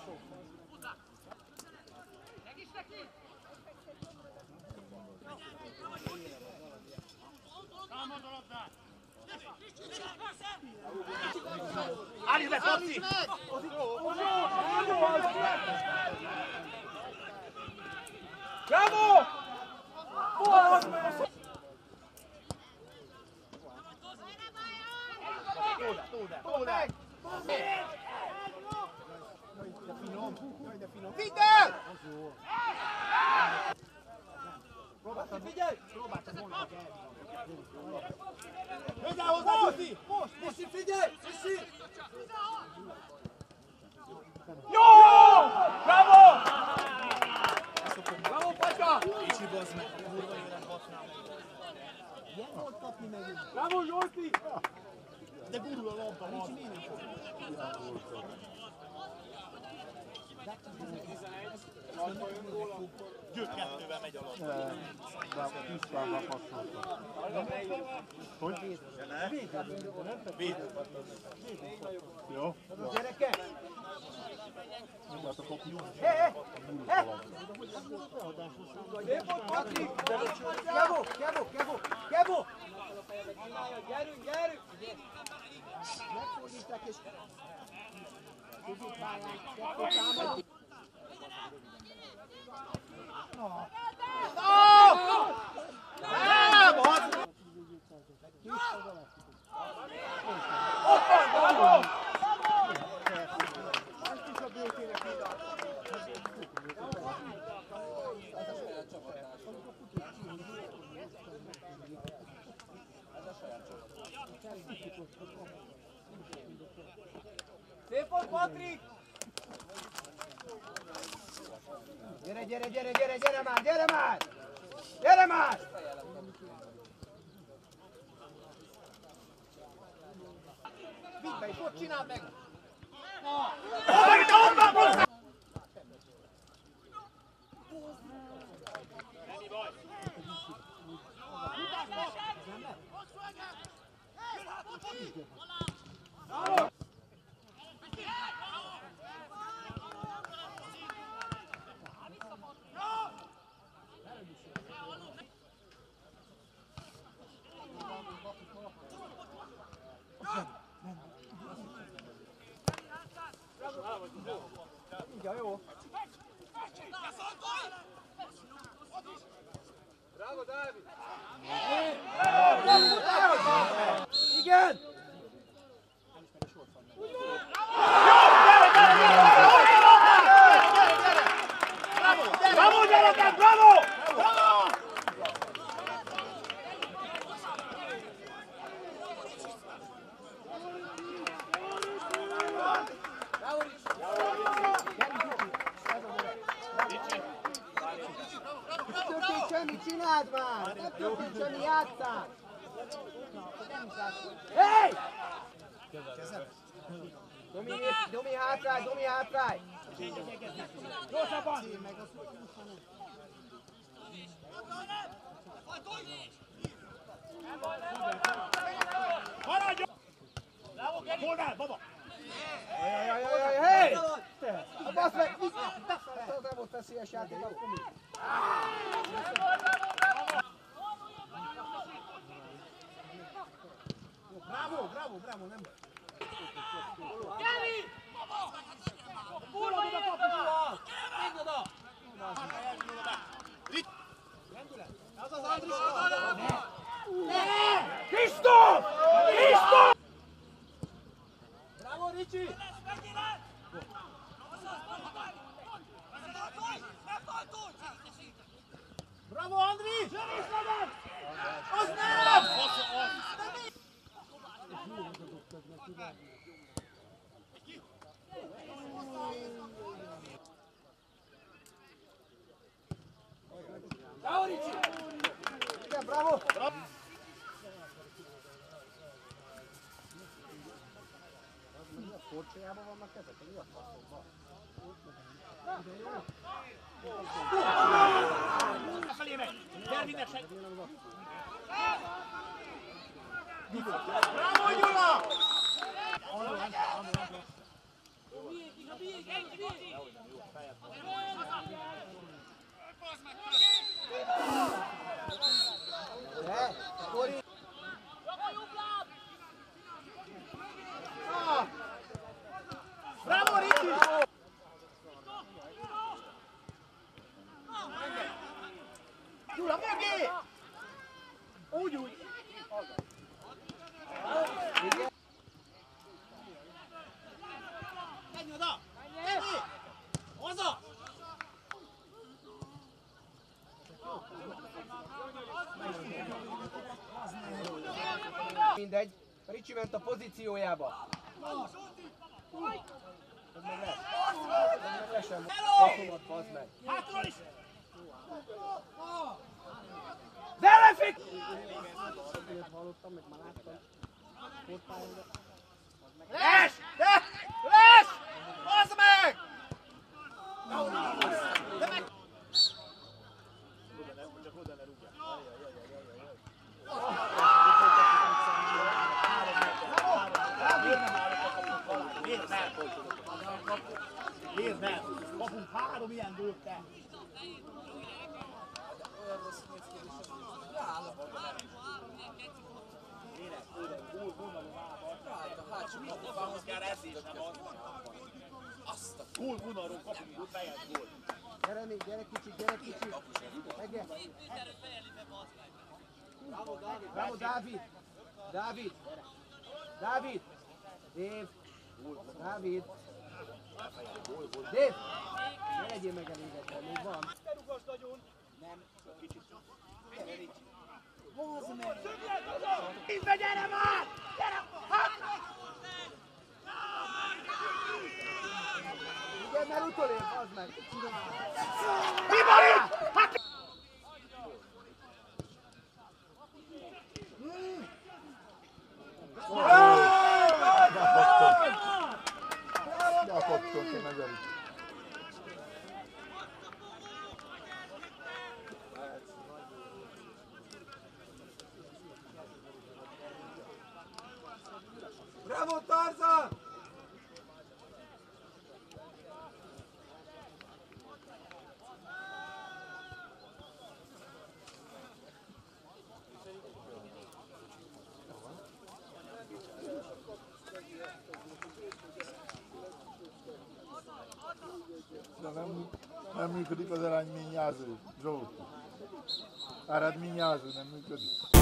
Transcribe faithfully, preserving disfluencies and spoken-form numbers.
Állj be, Faci! Bravo! Tóda! De finom! Jaj, de finom! Vidd el! Próbáltad, figyelj! Próbáltad volna, hogy elvinni. Hozzá, hozzá, Jussi! Most! Jussi, figyelj! Jussi! Jó! Bravo! Bravo, Pacska! Kicsi bazd meg, kurva élet használ. Ilyen volt kapni megint. Bravo, Jussi! De gurul a lampa, Ricsi, miért nem fog? Győk kettővel megy a labda. De tisztán passzolta. Hogy? Véd. Jó. Gyerekek! Nem lehet a kopni. Hé! Hé! Szép volt, Patrik! Kevo! Kevo! Kevo! Kevo! Gyerünk, gyerünk! Megfordítják és... Középpályán, kettő támad. Nem! Ott van, bravo! Ezt is a bőkének ide. Ez a saját csapatás. Ez a saját csapatás. Szép volt, Patrik! Gyere, gyere, gyere, gyere, gyere már, gyere már! Gyere már! Vidd be, és ott csináld meg! Ennyi baj! Ja, jó. Bravo, Dávid! Igen! Bravo, gyerekek, bravo! Semmi, csináld már! Ne történt semmi, játsszál! Hey! Domi, Domi hátráj, Domi hátráj! Gyorsabban! Maradjon! Volnál, baba! Jajjajjajjaj, hey! Basz meg! Ez nem volt veszélyes játék, akkor mi? Bravo, bravo, bravo, nem. Kevin! Kurva oda kapcsolva! Még oda! Rendület! Az az Andriska! Kristóf! Kristóf! Bravo, Ricsi! Bravo, Andris! Az nem! Bravo, Ricci! Igen, bravo! Korcsolyában vannak ezek, mi a faszomban? Felé meg! Gyere minden seg! Bravo, Gyula! Zé! Úgy, úgy! Menj oda! Menj! Haza! Mindegy, Ricsi ment a pozíciójába. Ez meg lesz. Ez meg le sem baszomat, bazd meg. Hátról is! Delefik! Hallottam, meg már láttam. Les! Les! Les! Bazd meg! De meg! Miért nem? Miért nem? Kapunk három ilyen gólt, te! Gól vonalról kapunk gólt, fejet gól. Gyere még, gyere kicsit, gyere kicsit. Megye. Bravo, Dávid! Dávid! Dávid! Dév! Dávid! Dév! Ne legyél megelégedve, még van. Nem, kicsit. Gyere, Ricsi. Hozz meg! Tízbe, gyere már! Gyere! Igen, mert utolér, az meg. Mi van itt? Hát... Gyakottunk én nagyon. Bravo, Tarzan! De nem, nem működik az eredményjelző, Zsolt. Eredményjelző nem működik.